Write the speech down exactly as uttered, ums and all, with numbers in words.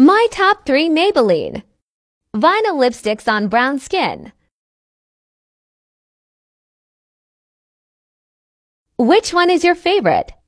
My top three Maybelline Vinyl lipsticks on brown skin. Which one is your favorite?